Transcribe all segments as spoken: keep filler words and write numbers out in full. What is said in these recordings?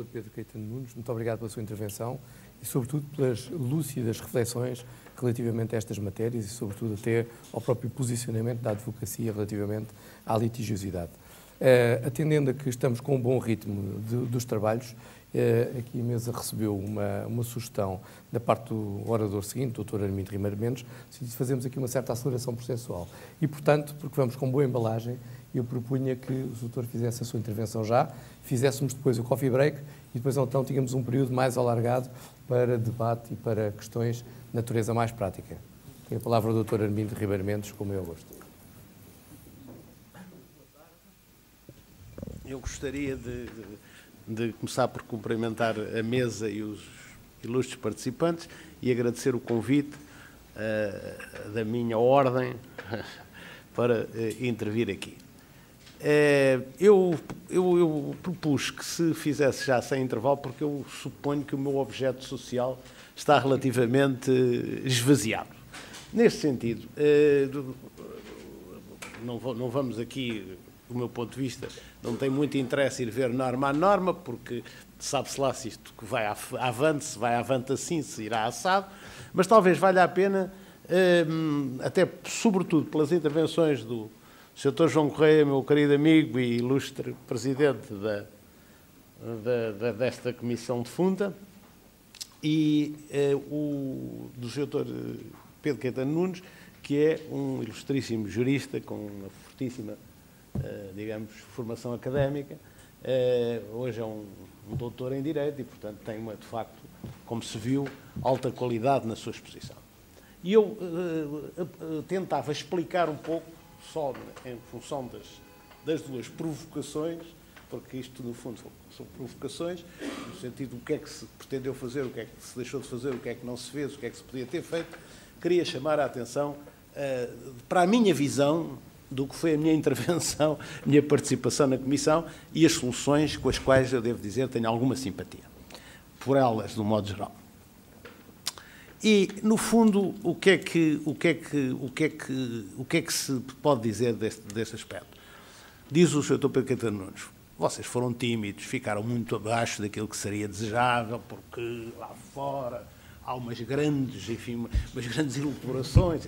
doutor Pedro Caetano Nunes, muito obrigado pela sua intervenção e, sobretudo, pelas lúcidas reflexões relativamente a estas matérias e, sobretudo, até ao próprio posicionamento da advocacia relativamente à litigiosidade. Uh, atendendo a que estamos com um bom ritmo de, dos trabalhos, uh, aqui a mesa recebeu uma, uma sugestão da parte do orador seguinte, doutor Armindo Ribeiro Mendes, de fazermos aqui uma certa aceleração processual. E, portanto, porque vamos com boa embalagem, eu propunha que o doutor fizesse a sua intervenção já, fizéssemos depois o coffee break e depois então tínhamos um período mais alargado para debate e para questões de natureza mais prática. Tem a palavra o doutor Armindo Ribeiro Mendes, com o meu gosto. Eu gostaria de, de, de começar por cumprimentar a mesa e os ilustres participantes e agradecer o convite uh, da minha ordem para uh, intervir aqui. Uh, eu, eu, eu propus que se fizesse já sem intervalo, porque eu suponho que o meu objeto social está relativamente esvaziado. Neste sentido, uh, não, não vamos aqui, do meu ponto de vista, não tem muito interesse ir ver norma a norma, porque sabe-se lá se isto que vai avante, se vai avante assim, se irá assado, mas talvez valha a pena, até sobretudo pelas intervenções do doutor João Correia, meu querido amigo e ilustre presidente da, da, da, desta Comissão de Funda, e eh, o do doutor Pedro Caetano Nunes, que é um ilustríssimo jurista com uma fortíssima Uh, digamos, formação académica, uh, hoje é um, um doutor em Direito e, portanto, tem, uma, de facto, como se viu, alta qualidade na sua exposição. E eu uh, uh, tentava explicar um pouco, só em função das, das duas provocações, porque isto, no fundo, são provocações, no sentido do que é que se pretendeu fazer, o que é que se deixou de fazer, o que é que não se fez, o que é que se podia ter feito, queria chamar a atenção uh, para a minha visão do que foi a minha intervenção, a minha participação na Comissão e as soluções com as quais, eu devo dizer, tenho alguma simpatia. Por elas, de um modo geral. E, no fundo, o que é que, o que, é que, o que, é que, o que, é que se pode dizer deste, deste aspecto? Diz o doutor Pedro Caetano Nunes, vocês foram tímidos, ficaram muito abaixo daquilo que seria desejável, porque lá fora há umas grandes, enfim, umas grandes elaborações.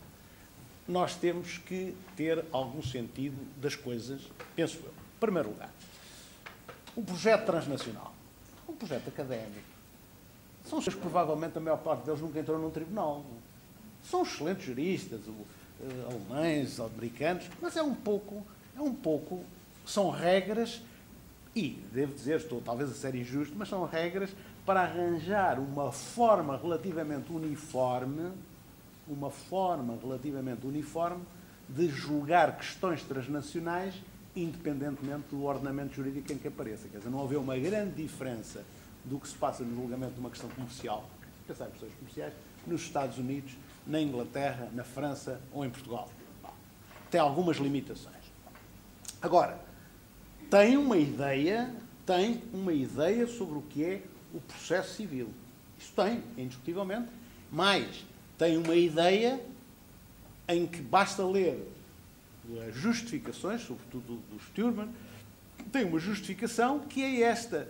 Nós temos que ter algum sentido das coisas, penso eu. Em primeiro lugar, um projeto transnacional, um projeto académico, são os que provavelmente a maior parte deles nunca entrou num tribunal. São excelentes juristas, alemães, americanos, mas é um pouco, é um pouco, são regras, e devo dizer, estou talvez a ser injusto, mas são regras para arranjar uma forma relativamente uniforme uma forma relativamente uniforme de julgar questões transnacionais independentemente do ordenamento jurídico em que apareça. Quer dizer, não haver uma grande diferença do que se passa no julgamento de uma questão comercial, pensar em questões comerciais, nos Estados Unidos, na Inglaterra, na França ou em Portugal. Tem algumas limitações. Agora, tem uma ideia, tem uma ideia sobre o que é o processo civil. Isso tem, indiscutivelmente, mas tem uma ideia em que basta ler as justificações, sobretudo do Sturman, tem uma justificação que é esta.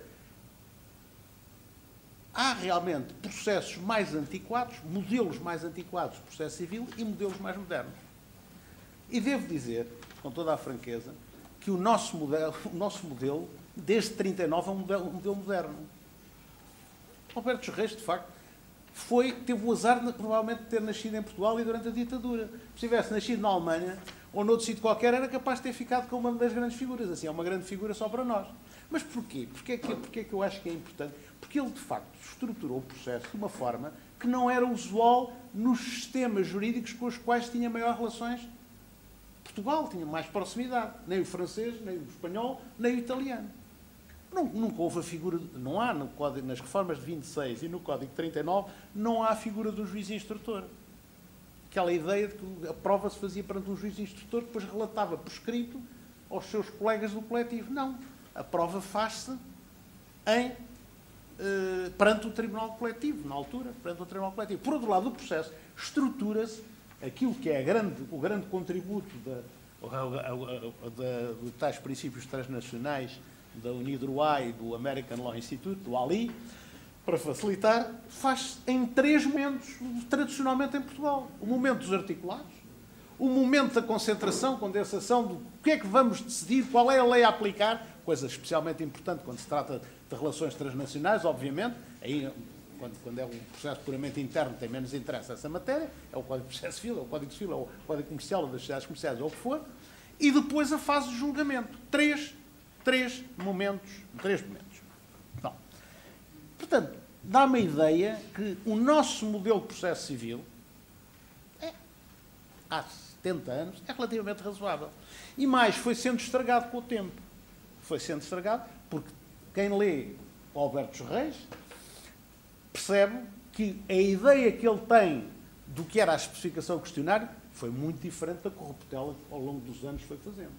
Há realmente processos mais antiquados, modelos mais antiquados de processo civil e modelos mais modernos. E devo dizer, com toda a franqueza, que o nosso modelo, o nosso modelo desde trinta e nove, é um modelo, um modelo moderno. Roberto dos Reis, de facto, foi, teve o azar de, provavelmente, de ter nascido em Portugal e durante a ditadura. Se tivesse nascido na Alemanha ou noutro sítio qualquer, era capaz de ter ficado com uma das grandes figuras. Assim, é uma grande figura só para nós. Mas porquê? Porquê é que, porquê é que eu acho que é importante? Porque ele, de facto, estruturou o processo de uma forma que não era usual nos sistemas jurídicos com os quais tinha maiores relações. Portugal tinha mais proximidade. Nem o francês, nem o espanhol, nem o italiano. Nunca houve a figura, não há no código, nas reformas de vinte e seis e no Código de trinta e nove, não há a figura do juiz instrutor. Aquela ideia de que a prova se fazia perante um juiz instrutor que depois relatava por escrito aos seus colegas do coletivo. Não. A prova faz-se em, eh, perante o Tribunal Coletivo, na altura, perante o Tribunal Coletivo. Por outro lado, o processo estrutura-se aquilo que é a grande, o grande contributo da, da, da, de tais princípios transnacionais da Unidroit e do American Law Institute, do A L I, para facilitar, faz em três momentos, tradicionalmente em Portugal. O momento dos articulados, o momento da concentração, condensação, do que é que vamos decidir, qual é a lei a aplicar, coisa especialmente importante quando se trata de relações transnacionais, obviamente, aí, quando, quando é um processo puramente interno, tem menos interesse essa matéria, é o Código de Processo Civil, é o Código Civil, é o Código Comercial, ou das sociedades comerciais, ou o que for, e depois a fase de julgamento. Três, três momentos, três momentos. Bom, portanto, dá-me a ideia que o nosso modelo de processo civil, é, há setenta anos, é relativamente razoável. E mais, foi sendo estragado com o tempo. Foi sendo estragado porque quem lê Alberto dos Reis percebe que a ideia que ele tem do que era a especificação do questionário foi muito diferente da corruptela que ao longo dos anos foi fazendo.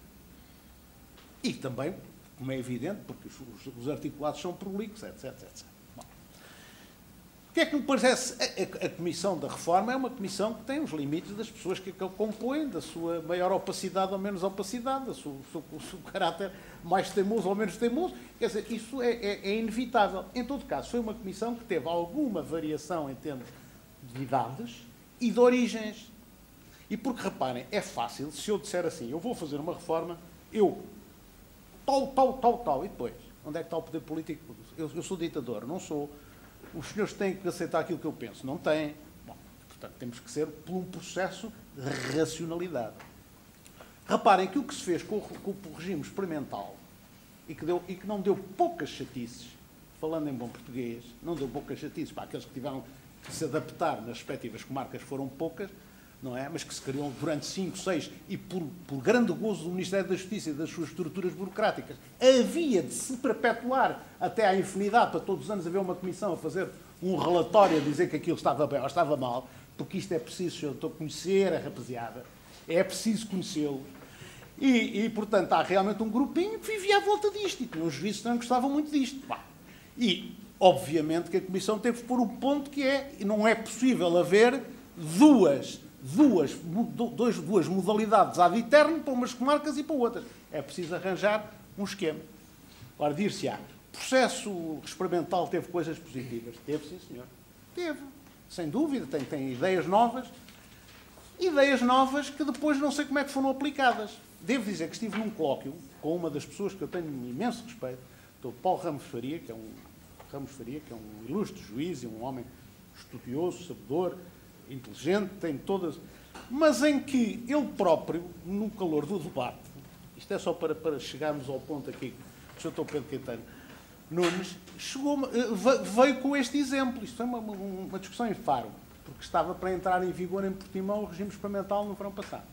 E também, como é evidente, porque os, os articulados são prolixos, etc, etcétera. Bom, o que é que me parece? A, a, a Comissão da Reforma é uma comissão que tem os limites das pessoas que a compõem, da sua maior opacidade ou menos opacidade, do seu, seu, seu caráter mais teimoso ou menos teimoso. Quer dizer, isso é, é, é inevitável. Em todo caso, foi uma comissão que teve alguma variação em termos de idades e de origens. E porque, reparem, é fácil, se eu disser assim, eu vou fazer uma reforma, eu, tal, tal, tal, tal, e depois, onde é que está o poder político? Eu, eu sou ditador, não sou. Os senhores têm que aceitar aquilo que eu penso, não têm. Bom, portanto, temos que ser por um processo de racionalidade. Reparem que o que se fez com o, com o regime experimental, e que, deu, e que não deu poucas chatices, falando em bom português, não deu poucas chatices para aqueles que tiveram que se adaptar nas respectivas comarcas, foram poucas, não é? Mas que se criou durante cinco, seis, e por, por grande gozo do Ministério da Justiça e das suas estruturas burocráticas, havia de se perpetuar até à infinidade, para todos os anos haver uma comissão a fazer um relatório a dizer que aquilo estava bem ou estava mal, porque isto é preciso, eu estou a conhecer a rapaziada, é preciso conhecê-los. E, e, portanto, há realmente um grupinho que vivia à volta disto, e tinha uns juízes que não gostavam muito disto. E, obviamente, que a Comissão teve que pôr o ponto que é, não é possível haver duas Duas, dois, duas modalidades ad eterno para umas comarcas e para outras. É preciso arranjar um esquema. Ora, dir-se-á, o processo experimental teve coisas positivas. Teve, sim, senhor. Teve. Sem dúvida. Tem, tem ideias novas. Ideias novas que depois não sei como é que foram aplicadas. Devo dizer que estive num colóquio com uma das pessoas que eu tenho um imenso respeito, o Paulo Ramos Faria, que é um, Ramos Faria, que é um ilustre juiz e um homem estudioso, sabedor, inteligente, tem todas, mas em que ele próprio, no calor do debate, isto é só para, para chegarmos ao ponto aqui, o senhor doutor Pedro Caetano Nunes, chegou, veio com este exemplo, isto foi uma, uma discussão em Faro, porque estava para entrar em vigor em Portimão o regime experimental no verão passado.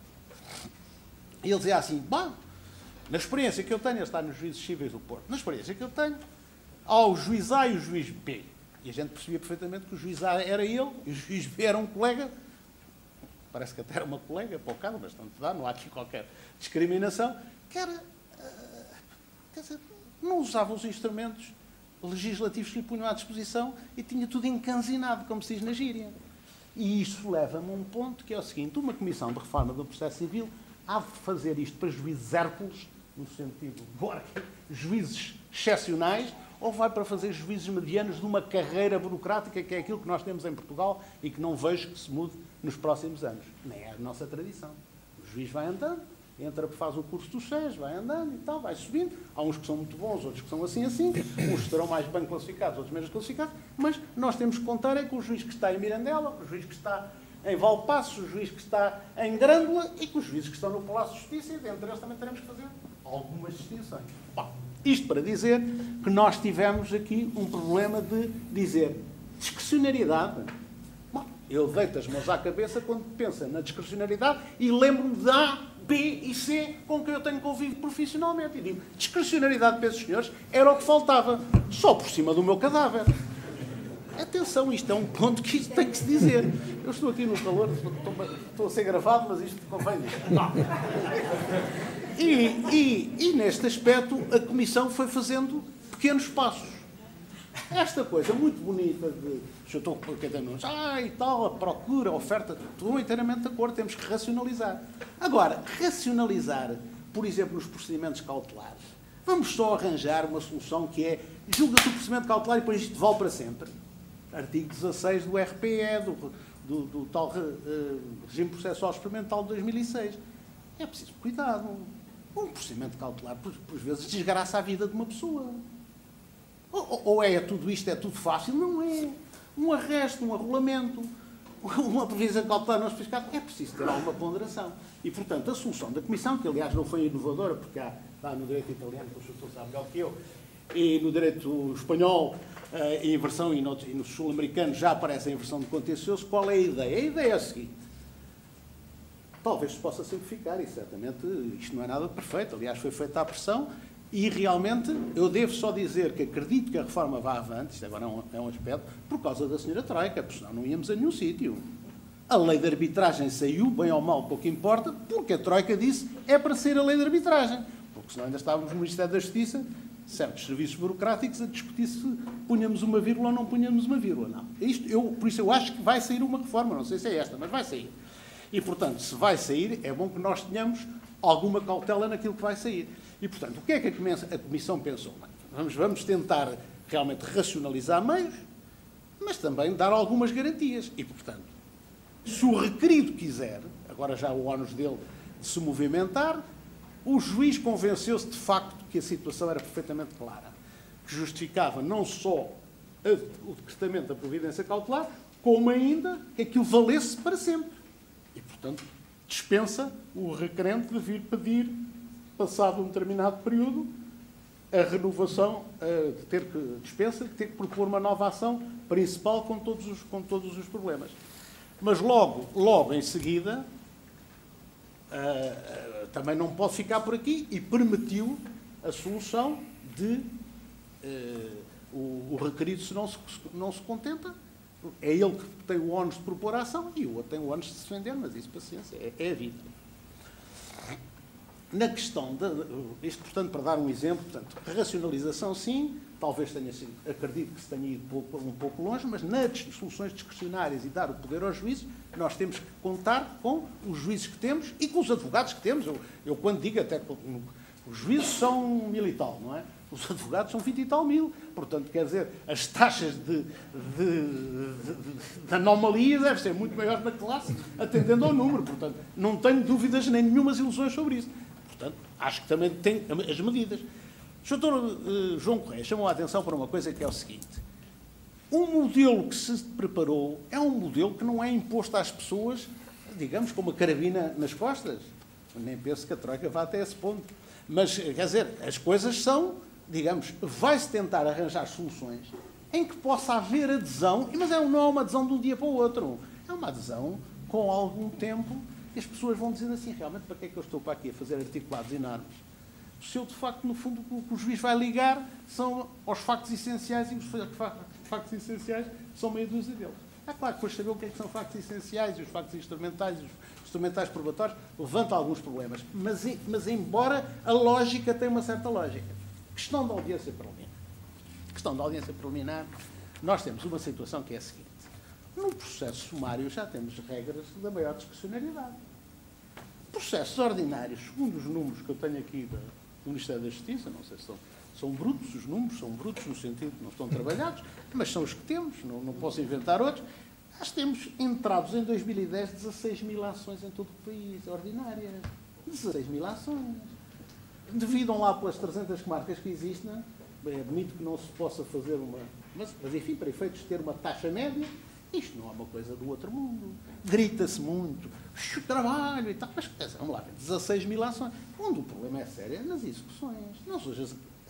E ele dizia assim, bom, na experiência que eu tenho, ele está nos juízes cíveis do Porto, na experiência que eu tenho, há o juiz A e o juiz B. E a gente percebia perfeitamente que o juiz A era ele e o juiz B era um colega, parece que até era uma colega, para o caso, mas não, dá, não há aqui qualquer discriminação, que era, uh, quer dizer, não usava os instrumentos legislativos que lhe punham à disposição e tinha tudo encanzinado, como se diz na gíria. E isso leva-me a um ponto que é o seguinte, uma comissão de reforma do processo civil há de fazer isto para juízes hércules, no sentido de juízes excepcionais, ou vai para fazer juízes medianos de uma carreira burocrática que é aquilo que nós temos em Portugal e que não vejo que se mude nos próximos anos. Nem é a nossa tradição. O juiz vai andando, entra, faz o curso do S E S, vai andando e tal, vai subindo. Há uns que são muito bons, outros que são assim, assim. Uns estarão mais bem classificados, outros menos classificados. Mas nós temos que contar é com o juiz que está em Mirandela, o juiz que está em Valpaços, o juiz que está em Grândola e com os juízes que estão no Palácio de Justiça, e dentre eles também teremos que fazer algumas distinções. Bom, isto para dizer que nós tivemos aqui um problema de dizer discrecionariedade. Bom, eu deito as mãos à cabeça quando penso na discrecionariedade e lembro-me de A, B e C com quem eu tenho convivido profissionalmente. E digo, discrecionariedade para esses senhores era o que faltava, só por cima do meu cadáver. Atenção, isto é um ponto que isto tem que se dizer. Eu estou aqui no calor, estou, estou a ser gravado, mas isto convém dizer. Não. E, e, e, neste aspecto, a Comissão foi fazendo pequenos passos. Esta coisa muito bonita de... Eu estou com o ah, e tal, a procura, a oferta, estou inteiramente de acordo, temos que racionalizar. Agora, racionalizar, por exemplo, nos procedimentos cautelares, Vamos só arranjar uma solução que é julga-se o procedimento cautelar e depois isto vale para sempre. Artigo dezasseis do R P E, do, do, do tal uh, regime processual experimental de dois mil e seis. É preciso cuidado. Um procedimento cautelar, por, por vezes, desgraça a vida de uma pessoa. Ou, ou é tudo isto, é tudo fácil? Não é. Um arresto, um arrolamento, uma previsão cautelar não especificada, é preciso ter alguma ponderação. E, portanto, a solução da Comissão, que aliás não foi inovadora, porque há, há no direito italiano, que o senhor sabe melhor que eu, e no direito espanhol, a inversão, e no, e no sul-americano já aparece a inversão de contencioso, qual é a ideia? A ideia é a seguinte. Talvez se possa simplificar, e certamente isto não é nada perfeito, aliás foi feita a pressão, e realmente eu devo só dizer que acredito que a reforma vá avante, isto agora é um, é um aspecto, por causa da senhora Troika, porque senão não íamos a nenhum sítio. A lei de arbitragem saiu, bem ou mal, pouco importa, porque a Troika disse é para ser a lei de arbitragem, porque senão ainda estávamos no Ministério da Justiça, certos serviços burocráticos, a discutir se punhamos uma vírgula ou não punhamos uma vírgula. Não. Isto, eu, por isso eu acho que vai sair uma reforma, não sei se é esta, mas vai sair. E, portanto, se vai sair, é bom que nós tenhamos alguma cautela naquilo que vai sair. E, portanto, o que é que a Comissão pensou? Vamos, vamos tentar realmente racionalizar meios, mas também dar algumas garantias. E, portanto, se o requerido quiser, agora já o ónus dele de se movimentar, o juiz convenceu-se de facto que a situação era perfeitamente clara, que justificava não só a, o decretamento da providência cautelar, como ainda que aquilo valesse para sempre. E, portanto, dispensa o requerente de vir pedir, passado um determinado período, a renovação, de ter que, dispensa, de ter que propor uma nova ação principal com todos os, com todos os problemas. Mas logo, logo em seguida, uh, uh, também não pode ficar por aqui e permitiu a solução de uh, o, o requerido, se não se, não se contenta, é ele que tem o ónus de propor a ação e o outro tem o ónus de se defender, mas isso, paciência, é, é a vida. Na questão, de, isto, portanto, para dar um exemplo, portanto, a racionalização, sim, talvez tenha sido, acredito que se tenha ido pouco, um pouco longe, mas nas soluções discricionárias e dar o poder aos juízes, nós temos que contar com os juízes que temos e com os advogados que temos. Eu, eu quando digo até que os juízes são mil e tal, não é? Os advogados são vinte e tal mil. Portanto, quer dizer, as taxas de, de, de, de anomalia devem ser muito maiores na classe, atendendo ao número. Portanto, não tenho dúvidas nem nenhumas ilusões sobre isso. Portanto, acho que também tem as medidas. O doutor uh, João Correia chamou a atenção para uma coisa que é o seguinte. O modelo que se preparou é um modelo que não é imposto às pessoas, digamos, com uma carabina nas costas. Eu nem penso que a Troika vá até esse ponto. Mas, quer dizer, as coisas são, digamos, vai-se tentar arranjar soluções em que possa haver adesão, mas é, não é uma adesão de um dia para o outro. É uma adesão com algum tempo e as pessoas vão dizendo assim, realmente, para que é que eu estou para aqui a fazer articulados enormes? Se eu, de facto, no fundo, o que o juiz vai ligar são aos factos essenciais e os factos essenciais são meia dúzia deles. É claro que depois saber o que é que são factos essenciais e os factos instrumentais e os instrumentais probatórios levanta alguns problemas. Mas, mas, embora a lógica tenha uma certa lógica. Questão da audiência preliminar. Questão da audiência preliminar, nós temos uma situação que é a seguinte. No processo sumário já temos regras da maior discricionariedade. Processos ordinários, segundo os números que eu tenho aqui do Ministério da Justiça, não sei se são, são brutos, os números são brutos no sentido que não estão trabalhados, mas são os que temos, não, não posso inventar outros. Nós temos entrados em dois mil e dez dezasseis mil ações em todo o país, ordinárias. dezasseis mil ações. Dividam lá pelas trezentas comarcas que existem, bem, é bonito que não se possa fazer uma... Mas, mas enfim, para efeitos de ter uma taxa média, isto não é uma coisa do outro mundo. Grita-se muito, trabalho e tal, mas vamos lá, dezasseis mil ações. Onde o problema é sério é nas execuções. Não seja,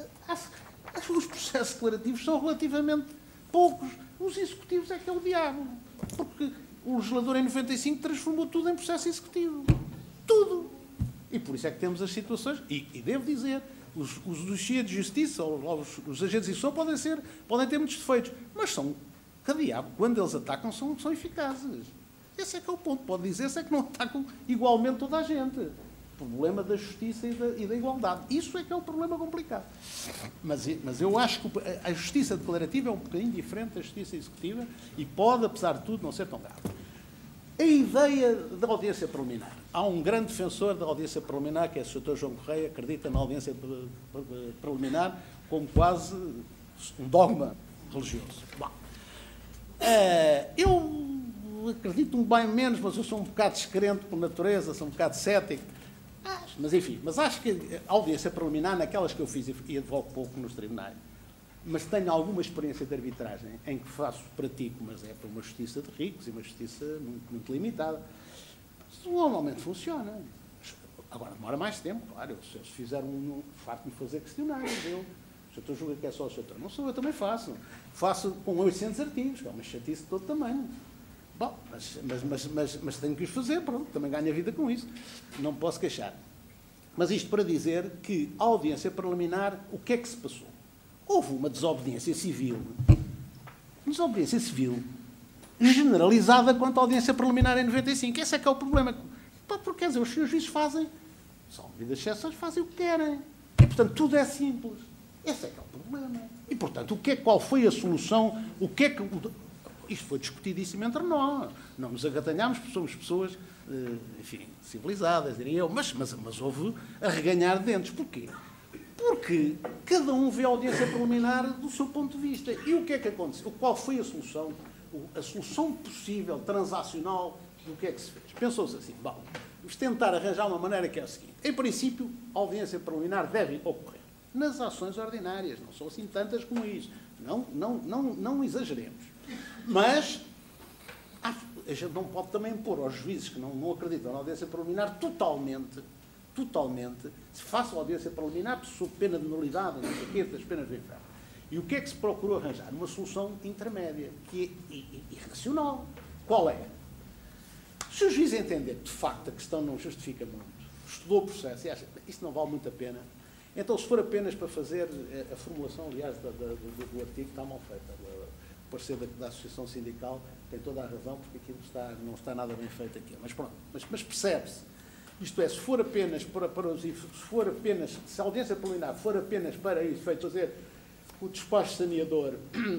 os processos declarativos são relativamente poucos. Os executivos é que é o diabo. Porque o legislador em noventa e cinco transformou tudo em processo executivo. Tudo. E por isso é que temos as situações, e, e devo dizer, os, os dossiês de justiça, ou, os, os agentes de execução podem, ser, podem ter muitos defeitos, mas são, que diabo, quando eles atacam, são, são eficazes. Esse é que é o ponto. Pode dizer-se é que não atacam igualmente toda a gente. O problema da justiça e da, e da igualdade. Isso é que é o problema complicado. Mas, mas eu acho que a justiça declarativa é um bocadinho diferente da justiça executiva e pode, apesar de tudo, não ser tão grave. A ideia da audiência preliminar. Há um grande defensor da audiência preliminar, que é o senhor João Correia, acredita na audiência preliminar como quase um dogma religioso. Bom, eu acredito um bem menos, mas eu sou um bocado descrente por natureza, sou um bocado cético. Mas, enfim, mas acho que a audiência preliminar, naquelas que eu fiz e advogo pouco nos tribunais, mas tenho alguma experiência de arbitragem em que faço, pratico, mas é para uma justiça de ricos e uma justiça muito, muito limitada. Normalmente funciona. Agora, demora mais tempo, claro. Se eles fizeram um farto-me fazer questionários, eu, o doutor julga que é só o doutor. Não sou eu, também faço. Faço com oitocentos artigos, que é uma chatice de todo tamanho. Bom, mas, mas, mas, mas, mas tenho que os fazer, pronto, também ganho a vida com isso. Não me posso queixar. Mas isto para dizer que, a audiência preliminar, o que é que se passou? Houve uma desobediência civil, desobediência civil generalizada quanto à audiência preliminar em noventa e cinco. Esse é que é o problema. Porque, quer dizer, os senhores juízes fazem, são devidas exceções, fazem o que querem. E, portanto, tudo é simples. Esse é que é o problema. E, portanto, o que é, qual foi a solução? O que é que... Isto foi discutidíssimo entre nós. Não nos agatanhámos, porque somos pessoas, enfim, civilizadas, diria eu. Mas, mas, mas houve a reganhar dentes. Porquê? Porque cada um vê a audiência preliminar do seu ponto de vista. E o que é que aconteceu? Qual foi a solução? A solução possível, transacional, do que é que se fez? Pensou-se assim, bom, vamos tentar arranjar uma maneira que é a seguinte. Em princípio, a audiência preliminar deve ocorrer nas ações ordinárias, não são assim tantas como isso. Não, não, não, não exageremos. Mas a gente não pode também impor aos juízes que não, não acreditam na audiência preliminar totalmente, totalmente, se façam a audiência preliminar sob pena de nulidade, não sei o quê, das penas do inferno. E o que é que se procurou arranjar? Uma solução intermédia, que é irracional. Qual é? Se o juiz entender que, de facto, a questão não justifica muito, estudou o processo e acha que isto não vale muito a pena, então, se for apenas para fazer a formulação, aliás, da, da, do, do artigo, está mal feita. O parecer da, da Associação Sindical tem toda a razão, porque aquilo está, não está nada bem feito aqui. Mas pronto, mas, mas percebe-se. Isto é, se for apenas para, para os... Se for apenas... Se a audiência preliminar for apenas para isso, feito fazer o despacho saneador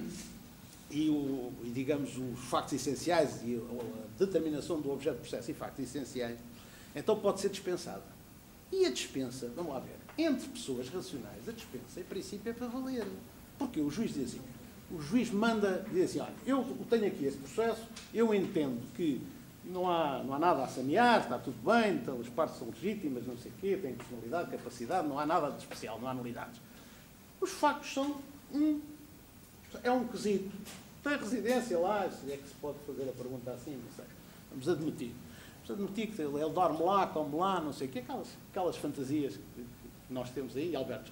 e, o, e, digamos, os factos essenciais e a determinação do objeto do processo e factos essenciais, então pode ser dispensada. E a dispensa, vamos lá ver, entre pessoas racionais, a dispensa, em princípio, é para valer. Porque o juiz diz assim, o juiz manda, diz assim, olha, eu tenho aqui esse processo, eu entendo que não há, não há nada a sanear, está tudo bem, então as partes são legítimas, não sei o quê, têm personalidade, capacidade, não há nada de especial, não há nulidades. Os factos são um, é um quesito. Tem residência lá, se é que se pode fazer a pergunta assim, não sei. Vamos admitir. Vamos admitir que ele dorme lá, come lá, não sei o quê, aquelas, aquelas fantasias que nós temos aí, Alberto.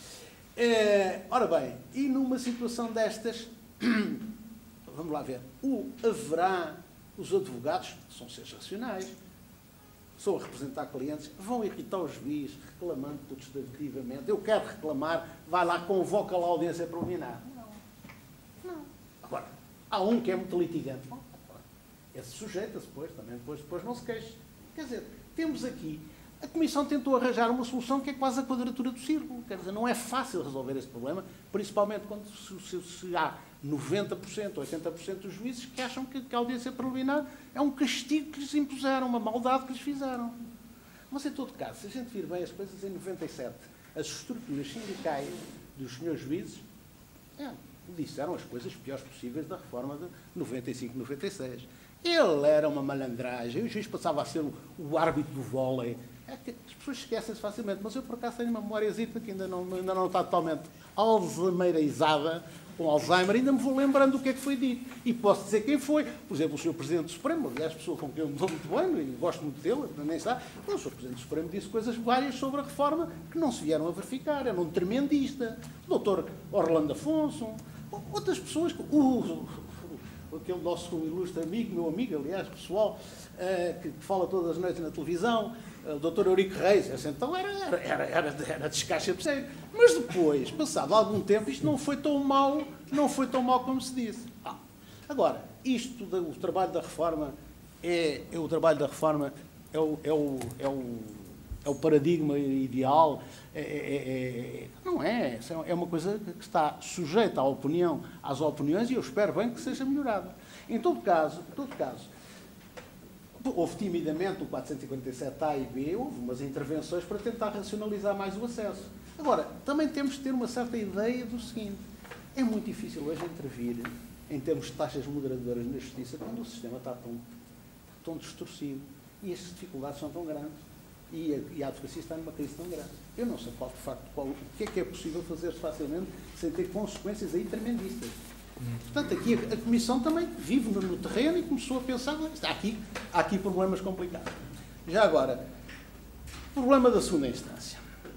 É, ora bem, e numa situação destas, vamos lá ver, o, haverá os advogados, que são seres racionais, são a representar clientes, vão irritar o juiz, reclamando putestativamente. Eu quero reclamar, vai lá, convoca lá a audiência preliminar. Não. Não. Agora, há um que é muito litigante. Bom, esse sujeita-se depois, também depois, depois não se queixa. Quer dizer, temos aqui, a Comissão tentou arranjar uma solução que é quase a quadratura do círculo. Quer dizer, não é fácil resolver esse problema, principalmente quando se, se, se há noventa por cento, oitenta por cento dos juízes que acham que, que a audiência preliminar é um castigo que lhes impuseram, uma maldade que lhes fizeram. Mas, em todo caso, se a gente vir bem as coisas, em noventa e sete, as estruturas sindicais dos senhores juízes é, disseram as coisas piores possíveis da reforma de noventa e cinco, noventa e seis. Ele era uma malandragem, o juiz passava a ser o, o árbitro do vôlei. É que as pessoas esquecem-se facilmente, mas eu, por acaso, tenho uma memóriazita que ainda não, ainda não está totalmente alzheimerizada, com Alzheimer, ainda me vou lembrando do que é que foi dito. E posso dizer quem foi. Por exemplo, o senhor Presidente do Supremo, aliás, pessoa com quem eu me dou muito bem e gosto muito dele, nem está. O senhor Presidente do Supremo disse coisas várias sobre a reforma que não se vieram a verificar. Era um tremendista. O doutor Orlando Afonso, outras pessoas, o, aquele nosso ilustre amigo, meu amigo, aliás, pessoal, uh, que, que fala todas as noites na televisão, o doutor Eurico Reis, esse então era, era, era, era, era descaixa de sério. Mas depois, passado algum tempo, isto não foi tão mau, não foi tão mau como se disse. Ah, agora, isto, do, o trabalho da reforma, é, é o trabalho da reforma, é o, é o, é o, é o paradigma ideal, é, é, é, não é, é uma coisa que está sujeita à opinião, às opiniões, e eu espero bem que seja melhorada. Em todo caso, em todo caso, houve timidamente o quatrocentos e quarenta e sete A e B, houve umas intervenções para tentar racionalizar mais o acesso. Agora, também temos de ter uma certa ideia do seguinte: é muito difícil hoje intervir em termos de taxas moderadoras na justiça quando o sistema está tão, tão distorcido e as dificuldades são tão grandes e a, e a advocacia está numa crise tão grande. Eu não sei qual, de facto, qual, o que é que é possível fazer facilmente sem ter consequências aí tremendistas. Portanto, aqui a, a Comissão também vive no, no terreno e começou a pensar, há aqui, há aqui problemas complicados. Já agora, problema da segunda instância.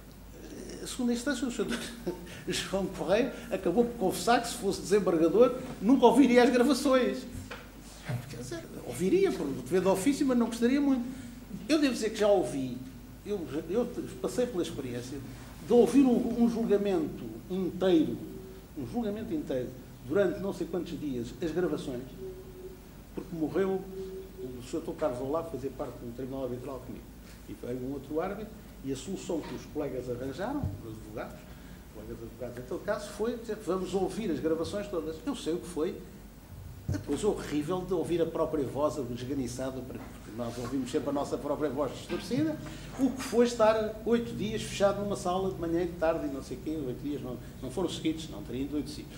A segunda instância, o senhor João Correia acabou por confessar que, se fosse desembargador, nunca ouviria as gravações. Quer dizer, ouviria, por dever de ofício, mas não gostaria muito. Eu devo dizer que já ouvi, eu, eu passei pela experiência de ouvir um, um julgamento inteiro, um julgamento inteiro, durante não sei quantos dias, as gravações, porque morreu o senhor doutor Carlos Olavo, fazia parte do Tribunal Arbitral comigo, e veio um outro árbitro, e a solução que os colegas arranjaram, os advogados, os colegas advogados em todo caso, foi dizer, vamos ouvir as gravações todas. Eu sei o que foi a coisa horrível de ouvir a própria voz esganiçada, porque nós ouvimos sempre a nossa própria voz distorcida, o que foi estar oito dias fechado numa sala de manhã e de tarde e não sei o quê, oito dias não, não foram seguidos, não teriam oito sítios.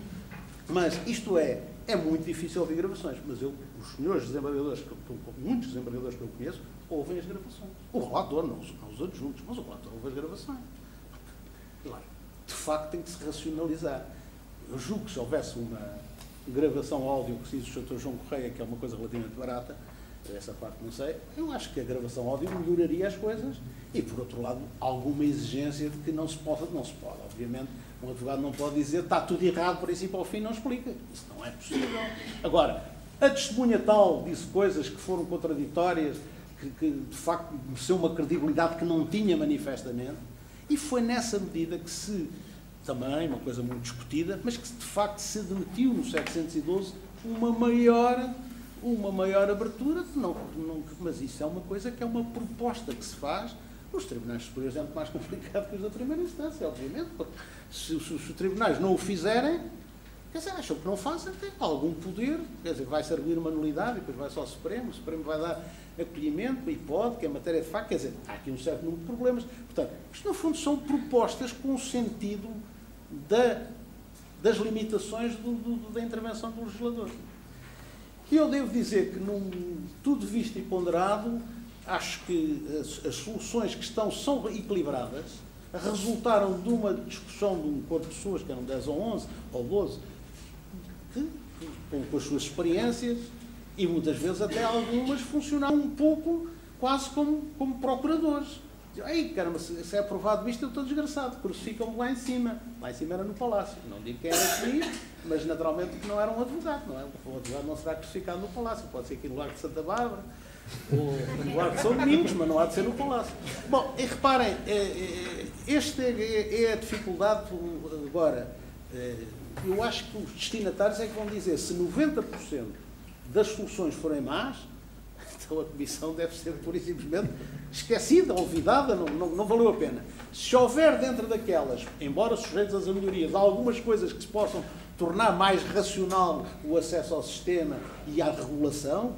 Mas isto é, é muito difícil ouvir gravações, mas eu, os senhores desembargadores, que, muitos desembargadores que eu conheço, ouvem as gravações. O relator, não os, não os adjuntos, mas o relator ouve as gravações. Claro, de facto tem que se racionalizar. Eu julgo que se houvesse uma gravação áudio, que se diz o doutor João Correia, que é uma coisa relativamente barata, essa parte não sei, eu acho que a gravação áudio melhoraria as coisas e, por outro lado, alguma exigência de que não se pode, não se pode, obviamente. Um advogado não pode dizer está tudo errado, por princípio ao fim, não explica. Isso não é possível. Agora, a testemunha tal disse coisas que foram contraditórias, que, que de facto mereceu uma credibilidade que não tinha manifestamente, e foi nessa medida que se, também, uma coisa muito discutida, mas que de facto se admitiu no setecentos e doze uma maior, uma maior abertura, não, não, mas isso é uma coisa que é uma proposta que se faz. Os tribunais superiores é muito mais complicado que os da primeira instância, obviamente, porque se, se, se os tribunais não o fizerem, quer dizer, acham que não fazem, têm algum poder, quer dizer, vai servir uma nulidade, depois vai só ao Supremo, o Supremo vai dar acolhimento e pode, que é matéria de facto, quer dizer, há aqui um certo número de problemas. Portanto, isto no fundo são propostas com o sentido da, das limitações do, do, da intervenção do legislador. E eu devo dizer que, num, tudo visto e ponderado, acho que as, as soluções que estão são equilibradas, resultaram de uma discussão de um corpo de pessoas, que eram dez ou onze ou doze, que, com, com as suas experiências, e muitas vezes até algumas funcionaram um pouco quase como, como procuradores. Ei, caramba, se, se é aprovado isto, eu estou desgraçado, crucificam-me lá em cima. Lá em cima era no Palácio. Não digo que era aqui, mas naturalmente que não era um advogado. Não é? O advogado não será crucificado no Palácio, pode ser aqui no Largo de Santa Bárbara, ou no Largo de São Domingos, mas não há de ser no Palácio. Bom, e reparem, esta é a dificuldade agora. Eu acho que os destinatários é que vão dizer, se noventa por cento das soluções forem más, então a Comissão deve ser, pura e simplesmente, esquecida, olvidada, não, não, não valeu a pena. Se houver dentro daquelas, embora sujeitas às melhorias, algumas coisas que se possam tornar mais racional o acesso ao sistema e à regulação,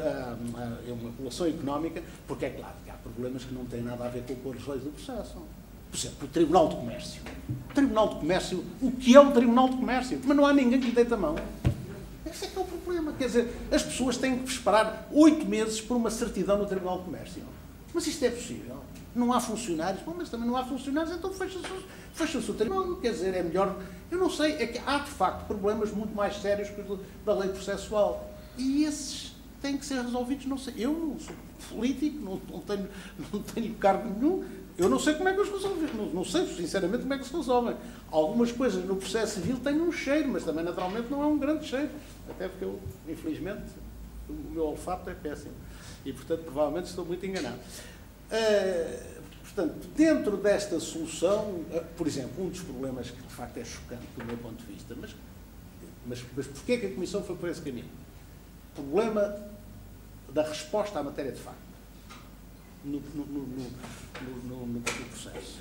é uma regulação económica, porque é claro que há problemas que não têm nada a ver com as leis do processo. Por exemplo, o Tribunal de Comércio. O Tribunal de Comércio, o que é o Tribunal de Comércio? Mas não há ninguém que lhe deite a mão. Esse é que é o problema. Quer dizer, as pessoas têm que esperar oito meses por uma certidão no Tribunal de Comércio. Mas isto é possível. Não há funcionários. Bom, mas também não há funcionários, então fecha-se fecha o Tribunal. Quer dizer, é melhor... Eu não sei, é que há, de facto, problemas muito mais sérios que os da lei processual. E esses têm que ser resolvidos, não sei. Eu não sou político, não, não, tenho, não tenho cargo nenhum. Eu não sei como é que os resolvem. Não, não sei, sinceramente, como é que se resolvem. Algumas coisas no processo civil têm um cheiro, mas também, naturalmente, não é um grande cheiro. Até porque eu, infelizmente, o meu olfato é péssimo. E, portanto, provavelmente estou muito enganado. Uh, portanto, dentro desta solução, uh, por exemplo, um dos problemas que, de facto, é chocante do meu ponto de vista, mas, mas, mas porquê é que a Comissão foi por esse caminho? Problema da resposta à matéria de facto. No, no, no, no, no, no processo.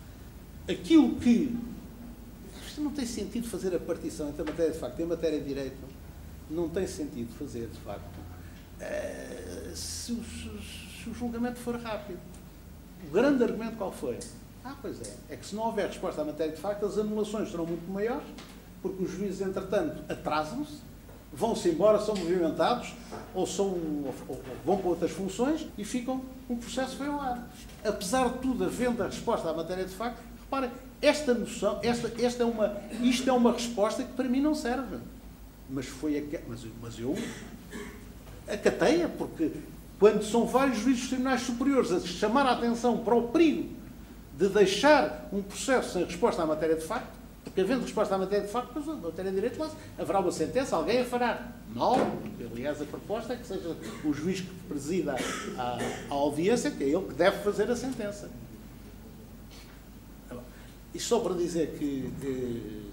Aquilo que... Isto não tem sentido fazer a partição entre a matéria de facto e a matéria de direito. Não tem sentido fazer, de facto, se, o, se o julgamento for rápido. O grande argumento qual foi? Ah, pois é, é que se não houver resposta à matéria de facto, as anulações serão muito maiores, porque os juízes, entretanto, atrasam-se, vão-se embora, são movimentados, ou, são, ou, ou vão para outras funções e ficam, um processo foi ao ar. Apesar de tudo, havendo a resposta à matéria de facto, reparem, esta noção, esta, esta é uma, isto é uma resposta que para mim não serve. Mas foi a, mas, mas eu acatei-a, porque quando são vários juízes dos tribunais superiores a chamar a atenção para o perigo de deixar um processo sem resposta à matéria de facto, porque havendo resposta à matéria de facto, depois a matéria de direito, haverá uma sentença, alguém a fará. Mal, porque, aliás, a proposta é que seja o juiz que presida a, a audiência, que é ele que deve fazer a sentença. E só para dizer que, eh,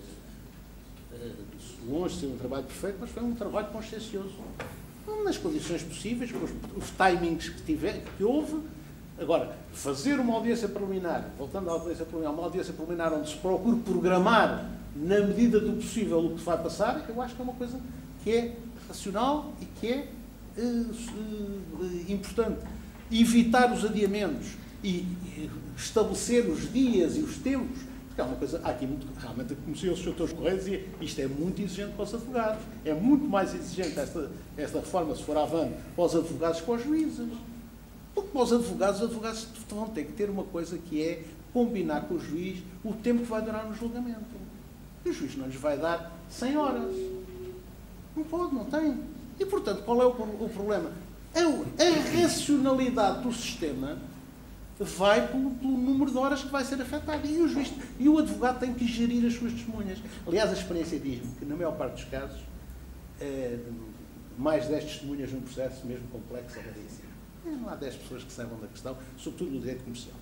eh, longe de ser um trabalho perfeito, mas foi um trabalho consciencioso. Nas condições possíveis, com os, os timings que, tiver, que houve. Agora, fazer uma audiência preliminar, voltando à audiência preliminar, uma audiência preliminar onde se procure programar, na medida do possível, o que vai passar, eu acho que é uma coisa que é racional e que é uh, uh, importante. Evitar os adiamentos e, e estabelecer os dias e os tempos, porque há uma coisa, há aqui muito, realmente, como se o senhor Torres Correia dizia, isto é muito exigente para os advogados, é muito mais exigente esta, esta reforma, se for avante, para os advogados que para os juízes. Porque para os advogados, os advogados vão ter que ter uma coisa que é combinar com o juiz o tempo que vai durar no julgamento. E o juiz não lhes vai dar cem horas. Não pode, não tem. E, portanto, qual é o, o problema? A, a racionalidade do sistema vai pelo, pelo número de horas que vai ser afetado. E o juiz, e o advogado tem que gerir as suas testemunhas. Aliás, a experiência diz-me que, na maior parte dos casos, é, mais dez testemunhas num processo mesmo complexo é raríssimo. Não há dez pessoas que saibam da questão, sobretudo no direito comercial.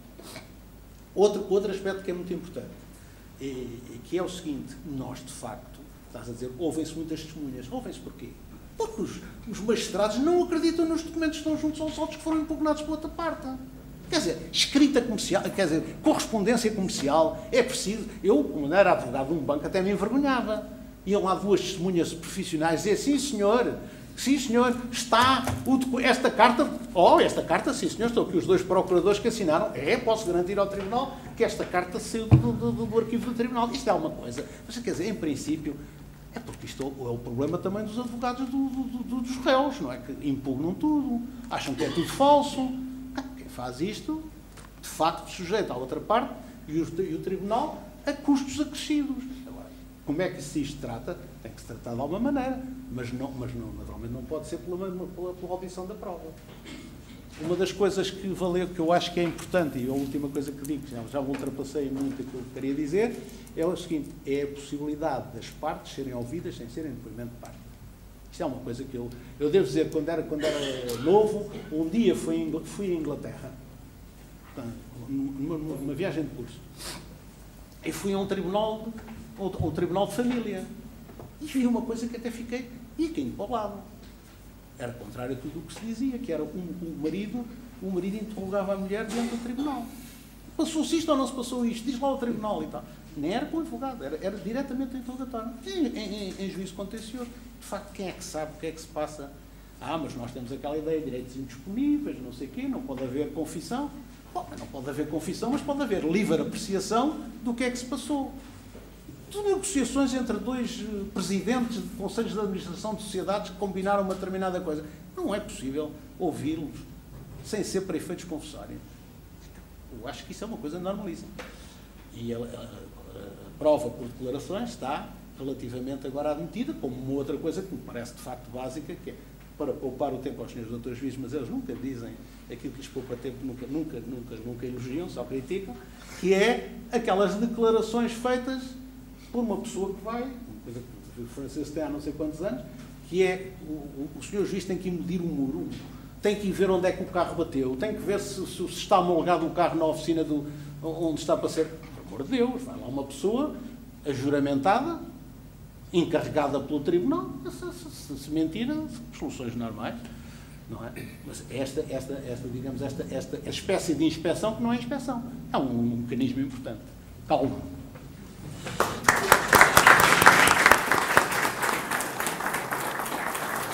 Outro, outro aspecto que é muito importante, é, que é o seguinte, nós, de facto, estás a dizer, ouvem-se muitas testemunhas. Ouvem-se porquê? Porque os, os magistrados não acreditam nos documentos que estão juntos aos outros que foram impugnados pela outra parte. Quer dizer, escrita comercial, quer dizer, correspondência comercial, é preciso. Eu, quando era advogado de um banco, até me envergonhava. Iam lá duas testemunhas profissionais e dizer, sim, senhor, sim, senhor, está o, esta carta, oh, esta carta, sim, senhor, estão aqui os dois procuradores que assinaram, é, posso garantir ao Tribunal que esta carta saiu do, do, do, do arquivo do Tribunal. Isto é uma coisa, mas quer dizer, em princípio, é porque isto é o problema também dos advogados do, do, do, dos réus, não é? Que impugnam tudo, acham que é tudo falso. Quem faz isto, de facto, sujeita à outra parte e o, e o Tribunal a custos acrescidos. Como é que se isto trata? Tem que se tratar de alguma maneira, mas, não, mas não, naturalmente não pode ser pela, pela, pela audição da prova. Uma das coisas que valeu, que eu acho que é importante, e a última coisa que digo, já, já ultrapassei muito aquilo que queria dizer, é o seguinte, é a possibilidade das partes serem ouvidas sem serem depoimento de parte. Isto é uma coisa que eu, eu devo dizer, quando era, quando era novo, um dia fui, fui à Inglaterra, numa, numa viagem de curso, e fui a um tribunal de, um tribunal de família. E vi uma coisa que até fiquei, e caindo para o lado. Era contrário a tudo o que se dizia, que era um, um marido, o marido interrogava a mulher diante do tribunal. Passou-se isto ou não se passou isto? Diz lá ao tribunal e tal. Nem era com o advogado, era, era diretamente interrogatório. Em, em, em juízo contencioso. De facto, quem é que sabe o que é que se passa? Ah, mas nós temos aquela ideia de direitos indisponíveis, não sei o quê, não pode haver confissão. Bom, não pode haver confissão, mas pode haver livre apreciação do que é que se passou. De negociações entre dois presidentes de conselhos de administração de sociedades que combinaram uma determinada coisa. Não é possível ouvi-los sem ser para efeitos confessórios. Eu acho que isso é uma coisa normalíssima. E a, a, a prova por declarações está relativamente agora admitida, como uma outra coisa que me parece de facto básica, que é para poupar o tempo aos senhores doutores juízes, mas eles nunca dizem aquilo que lhes poupa tempo, nunca, nunca, nunca, nunca elogiam, só criticam, que é aquelas declarações feitas por uma pessoa que vai, uma coisa que o francês tem há não sei quantos anos, que é o, o, o senhor juiz tem que ir medir o muro, tem que ir ver onde é que o carro bateu, tem que ver se, se, se está homologado o carro na oficina do, onde está para ser. Por amor de Deus, vai lá uma pessoa juramentada, encarregada pelo tribunal, se, se, se mentira, soluções normais, não é? Mas esta, esta, esta digamos, esta, esta espécie de inspeção que não é inspeção, é um, um mecanismo importante. Calma.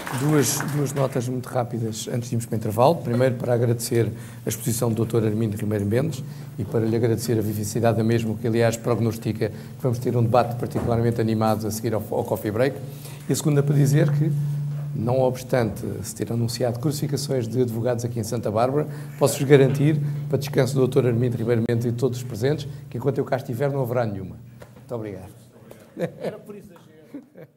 Duas, duas notas muito rápidas antes de irmos para o intervalo. Primeiro, para agradecer a exposição do doutor Armindo Ribeiro Mendes e para lhe agradecer a vivacidade da mesma, que aliás prognostica que vamos ter um debate particularmente animado a seguir ao, ao coffee break. E a segunda, para dizer que, não obstante se ter anunciado crucificações de advogados aqui em Santa Bárbara, posso-vos garantir, para descanso do doutor Armindo Ribeiro Mendes e de todos os presentes, que enquanto eu cá estiver não haverá nenhuma. Muito obrigado. Era por exagero.